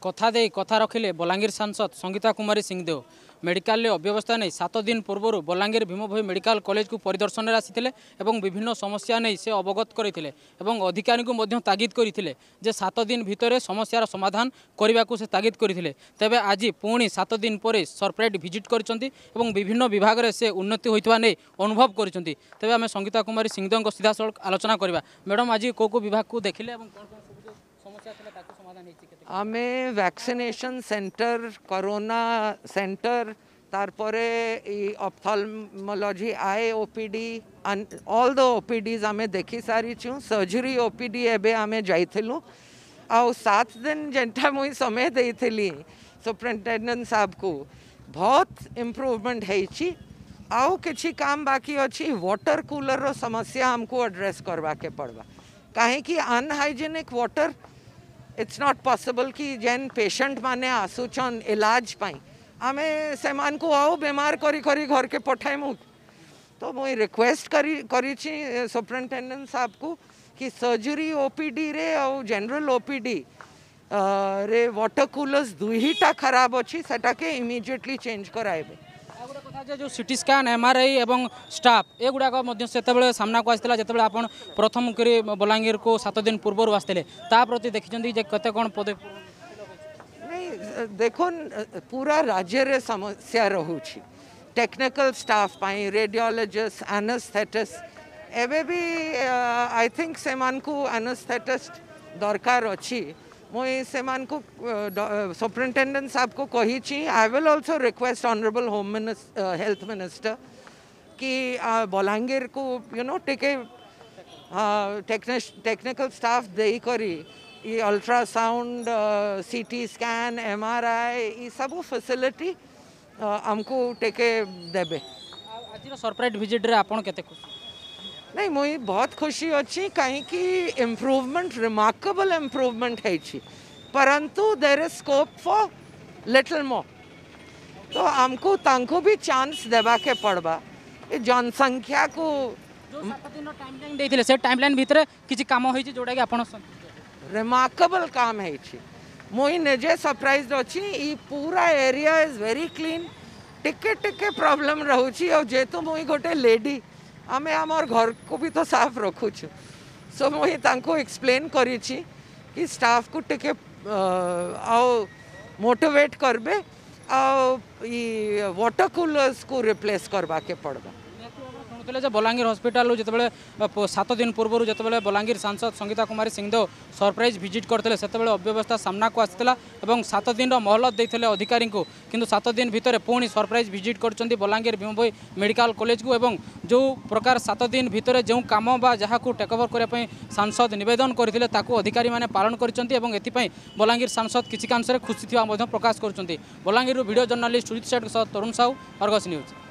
कथा दे कथा रखिले बलांगीर सांसद संगीता कुमारी सिंहदेव मेडिकल अव्यवस्था नहीं 7 दिन पूर्व बलांगीर भीमभोई मेडिकल कॉलेज को परिदर्शन में आसी विभिन्न समस्या नहीं से अवगत करते अधिकारी को तागिद करते 7 दिन भितर समस्यार समाधान करने को से तागिद करते तेबे आज पुणी 7 दिन पर सरप्राइज विजिट कर विभिन्न विभाग में से उन्नति होता नहीं अनुभव कर तेबे आम संगीता कुमारी सिंहदेव सीधा सड़क आलोचना करवा। मैडम आज को विभाग को देखिले आमे वैक्सीनेशन सेंटर कोरोना सेंटर तारपरे ophthalmology eye OPD all the OPDs आमे देखी सारी छू सर्जरी ओपीडी एबे आमे जाइथिलु आ 7 दिन जेंटा मुई समय देइथिली सुपरिटेंडेंट साहब को बहुत इम्प्रूवमेंट है आउ किछि काम बाकी अच्छी वाटर कूलर रो समस्या हमको एड्रेस करवा के पड़वा काहे कि unhygienic water it's not possible कि जेन पेशेंट माने आसुचन इलाज पाई आमे सेमान को आओ बीमार करी करी घर के पठाइमु तो मुई रिक्वेस्ट करी सुपरिटेंडेंट साहब को कि सर्जरी ओपीडी रे और जनरल ओपीडी रे वाटर कूलर्स दुईटा खराब अच्छी सेटा के इमीडिएटली चेंज कराइबे। जो सीटी स्कैन एमआरआई एवं स्टाफ एगुड़ाक सामना को आसला जो आप प्रथम करी बलांगीर को 7 दिन पूर्व आसते प्रति देखते कते कौन पदक्षेप नहीं देखो पूरा राज्य रे समस्या रहुछि टेक्निकल स्टाफ पाई रेडियोलॉजिस्ट एनेस्थेटिस्ट एबे भी आई थिंक सेमान को एनेस्थेटिस्ट दरकार अच्छी मुई सेमान को सुपरिटेंडेंट साहब को कही I will also request honourable home minister health minister कि बलांगीर को यू नो टेके टेक्निकल स्टाफ दे करी ये अल्ट्रासाउंड सीटी स्कैन एमआरआई ये सब फैसिलिटी हमको टेके देबे। आज सरप्राइज विजिट रे आपण केते खुशी नहीं मुई बहुत खुशी अच्छी कहीं इम्प्रूवमेंट रिमार्केबल इम्प्रूवमेंट है परंतु there is scope for little more तो हमको तांको भी चांस देवा के पड़वा जनसंख्या को जो 7 दिन टाइमलाइन देथिले से टाइमलाइन भीतर किछि काम होई छि जोडा कि आपण रिमार्केबल काम है मुई निजे सरप्राइज अच्छी ई पूरा एरिया इज वेरी क्लीन टिके टिके प्रॉब्लम रहउछि और जेतु मुई गोटे लेडी आमे आमर घर को भी तो साफ रखुछु सो मुई तांको एक्सप्लेन करी कि स्टाफ को टिके आओ मोटिवेट करबे आओ ई वाटर कूलर्स को रिप्लेस करवा के पड़बा। शुणुले बलांगीर हॉस्पिटल जो 7 दिन पूर्व जो बलांगीर सांसद संगीता कुमारी सिंहदेव सरप्राइज विजिट करते से अव्यवस्था सामना को आसाला 7 दिन मोहलत देते अधिकारी को किंतु 7 दिन भितर पुणी सरप्राइज विजिट कर बलांगीर भीमभोई मेडिकल कॉलेज को एवं जो प्रकार 7 दिन भितर जो काम बा जहाँ को टेकओवर करने सांसद निवेदन करते अधिकारी मैंने पालन कर बलांगीर सांसद किसी कांश खुशी थी प्रकाश कर बलांगीर वीडियो जर्नालीस्ट सुजित सेठ तरुण साहू अर्गस न्यूज।